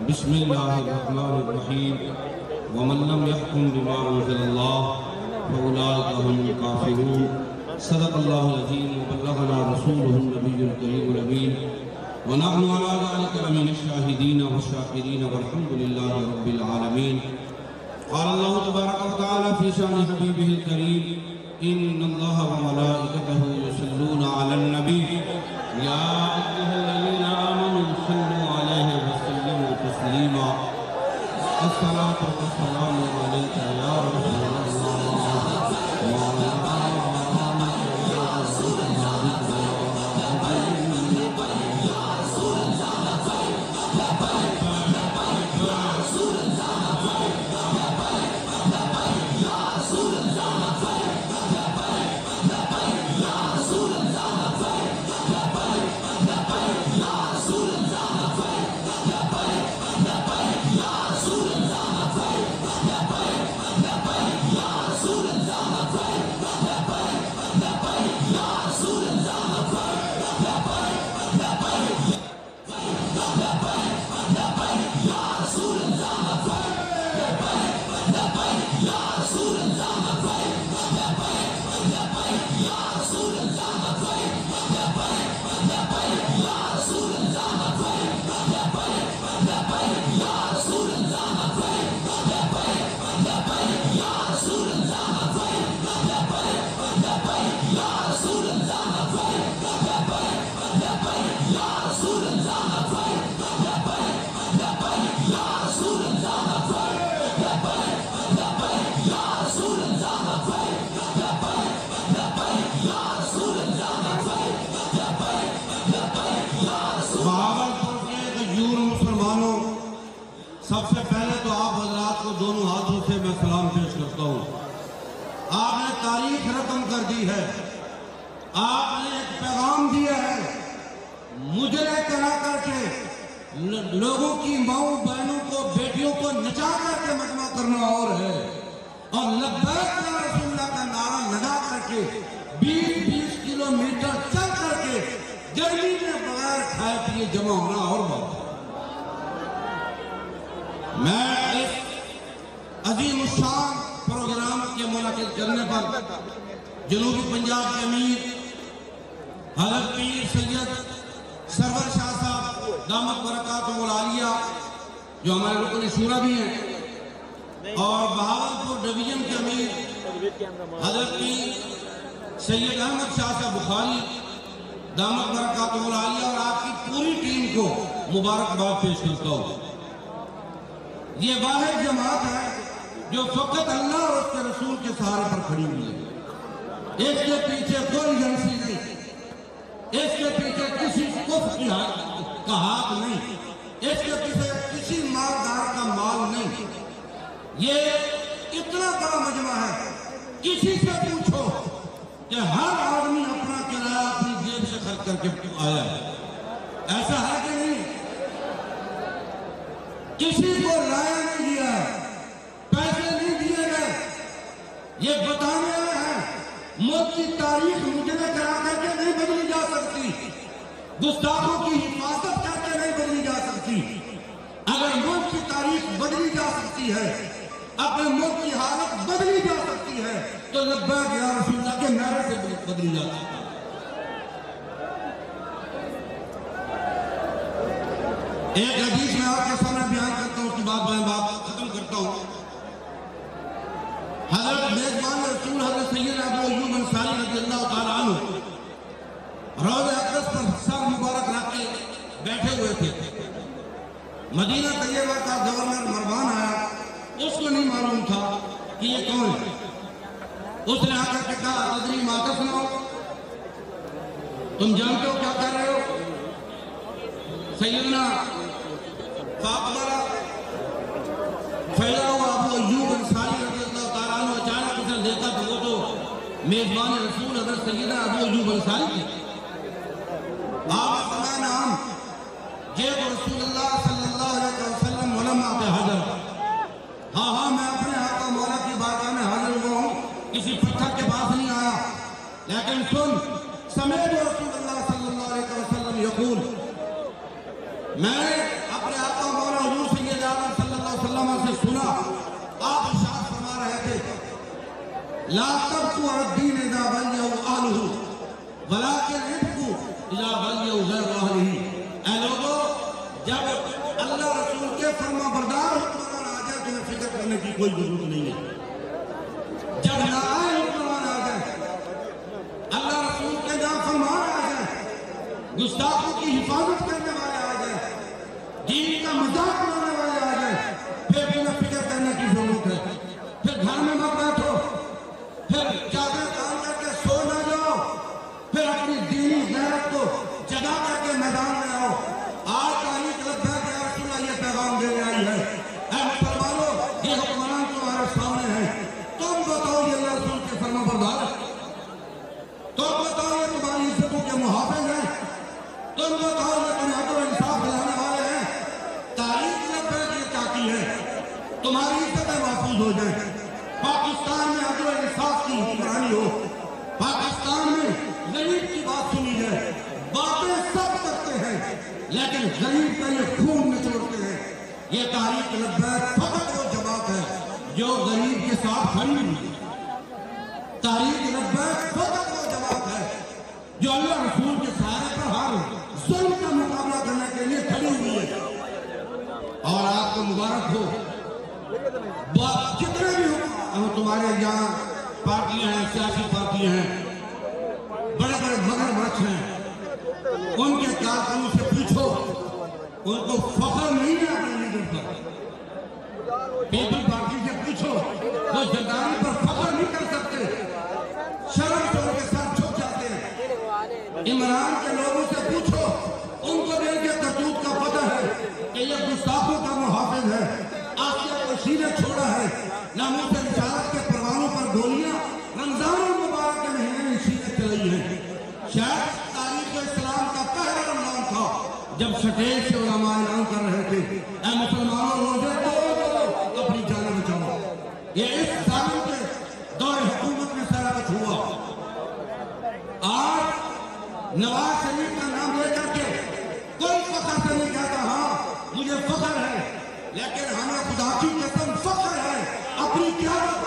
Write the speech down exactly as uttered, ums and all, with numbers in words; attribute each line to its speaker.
Speaker 1: بسم اللہ الرحمن الرحیم ومن لم يحكم بما انزل اللہ فاولئک هم الکافرون صدق اللہ العظیم وبلغنا رسوله النبی الکریم الامین ونحن على ذلك لمن الشاهدين والشاكرين والحمد لله رب العالمين. قال الله تبارك وتعالى في شأن حبيبه الكريم إن الله وملائكته يصلون على النبي يا أيها الذين آمنوا صلوا عليه وسلموا تسليما. الصلاة والسلام عليك يا رسول الله وعلى سب سے پہلے تو آپ حضرات کو دونوں ہاتھوں سے میں سلام پیش کرتا ہوں. آپ نے تاریخ رقم کر دی ہے, آپ نے ایک پیغام دیا ہے, مجرے کرا کر کے لوگوں کی ماؤں بہنوں کو بیٹیوں کو نچا کر کے مجمع کرنا اور ہے, اور لبیک یا رسول اللہ کا نعرہ لگا کر کے بیس بیس کلومیٹر چل کر کے گرمی میں بغیر کھائے پیے جمع ہونا اور بات. میں اس عظیم الشان پروگرام کے منعقد کرنے پر جنوبی پنجاب کے امیر حضرت پیر سید سرور شاہ صاحب دامت برکاتہ العالیہ جو ہمارے رکن شورا بھی ہیں, اور بہاولپور ڈویژن کے امیر حضرت پیر سید احمد شاہ صاحب بخاری دامت برکاتہ العالیہ اور آپ کی پوری ٹیم کو مبارکباد پیش کرتا ہوں. یہ واحد جماعت ہے جو فقط اللہ اور اس کے رسول کے سہارے پر کھڑی ہوئی ہے. اس کے پیچھے کوئی ایجنسی نہیں, اس کے پیچھے کسی کفر کی کا ہاتھ نہیں, اس کے پیچھے کسی مالدار کا مال نہیں. یہ اتنا بڑا مجمع ہے, کسی سے پوچھو کہ ہر آدمی اپنا کرایہ اپنی جیب سے خرچ کر کے آیا ہے. ایسا ہے کہ نہیں؟ کسی کو رائے نہیں دیا ہے, پیسے نہیں دیے گئے. یہ بتانے آئے ہیں ملک کی تاریخ مجرے کرا کر کے نہیں بدلی جا سکتی, گستاخوں کی حفاظت کر کے نہیں بدلی جا سکتی. اگر ملک کی تاریخ بدلی جا سکتی ہے, اگر ملک کی حالت بدلی جا سکتی ہے, تو لبیک یا رسول اللہ کے نعرے سے بدلی جا سکتی ہے. ایک حدیث میں آپ کے سامنے بیان کرتا ہوں, اس کی بات میں بات ختم کرتا ہوں. حضرت میزبان رسول حضرت سید ابو ایوب انصاری رضی اللہ تعالیٰ عنہ روضہ اقدس پر سر مبارک رکھ کے بیٹھے ہوئے تھے. مدینہ طیبہ کا گورنر مروان آیا, اس کو نہیں معلوم تھا کہ یہ کون ہے. اس نے آ کر کے کہا تدری ما تصنع, تم جانتے ہو کیا کر رہے ہو؟ سیدنا فاطمہ فیضا ہوا ابو ایوب انصاری رضی اللہ تعالیٰ عنہ اچانک اسے دیکھا تو وہ تو میزبان رسول حضرت سیدنا ابو ایوب انصاری تھی. آپ نے فرمایا نعم جئت رسول اللہ صلی اللہ علیہ وسلم ولما بحضر, ہاں ہاں میں اپنے آقا مولا کی بارگاہ میں حاضر ہوا ہوں, کسی پتھر کے پاس نہیں آیا. لیکن سن, سمیت رسول اللہ صلی اللہ علیہ وسلم یقول, میں نے اپنے آقا مولا حضور لا تبقوا على الدين اذا ولوا اهله ولكن ابقوا اذا ولوا غير اهله. اے لوگوں، جب اللہ رسول کے فرما بردار حکمران آ جائے تمہیں فکر کرنے کی کوئی ضرورت نہیں ہے. جب نائب حکمران آ جائے، اللہ رسول کے نافرمان آ جائے، گستاخوں کی حفاظت کرنے والے آ جائے، دین کا مذاق اڑانے والے آ جائے، پھر تمہیں فکر کرنے کی ضرورت ہے. پھر گھر میں مت بیٹھو، پھر چادر تان کر کے سو نہ جاؤ، پھر اپنی دینی غیرت کو جگا کر کے میدان میں آؤ. آج تاریخ لگتا ہے کہ رسول اللہ یہ پیغام دینے آئی ہے. اے مسلمانوں، یہ حکمران تمہارے سامنے ہیں، تم بتاؤ یہ اللہ رسول کے فرما بردار ہے؟ تم بتاؤ یہ تمہاری عزتوں کے محافظ ہیں؟ تم بتاؤ یہ تم عدل و انصاف دلانے والے ہیں؟ تاریخ لگتا ہے یہ چاہتی ہے تمہاری عزتیں محفوظ ہو جائیں، پاکستان میں عدل و انصاف کی حکمرانی ہو، پاکستان میں غریب کی بات سنی جائے. باتیں سب کرتے ہیں لیکن غریب کا یہ خون نچوڑتے ہیں. یہ تاریخ لبیک فقط وہ جماعت ہے جو غریب کے ساتھ کھڑی ہوئی ہے. تاریخ لبیک فقط وہ جماعت ہے جو اللہ رسول کے سہارے پر ہر ظلم کا مقابلہ کرنے کے لیے کھڑی ہوئی ہے. اور آپ کو مبارک ہو، جتنے بھی ہو تمہارے یہاں پارٹیاں ہیں، سیاسی پارٹیاں ہیں، بڑے بڑے مگر مچھ ہیں، ان کے کارکنوں سے پوچھو ان کو فخر نہیں ہے اپنے لیڈر پر. پیپل پارٹی سے پوچھو وہ زرداری پر فخر نہیں کر سکتے، شرم سے ان کے ساتھ جھک جاتے ہیں. عمران کے لوگوں سے پوچھو ان کو بھی ان کے کرتوت کا پتہ ہے کہ یہ گستاخوں کا محافظ ہے، آسیہ کو سینے چھوڑا ہے، ناموس رسالت کے پروانوں پر گولیاں رمضان المبارک کے مہینے میں سینے چلائی ہیں. شاید تاریخ اسلام کا پہلا رمضان تھا جب سٹیج سے علماء اعلان کر رہے تھے اے مسلمانوں روزے توڑو اپنی جانیں بچاؤ. یہ اس ظالم کے دور حکومت میں سارا کچھ ہوا. آج نواز شریف کا نام لے کر کے کوئی فخر سے نہیں کہتا ہاں مجھے فخر ہے، لیکن ہمیں خدا کی قسم فخر ہے اپنی قیادت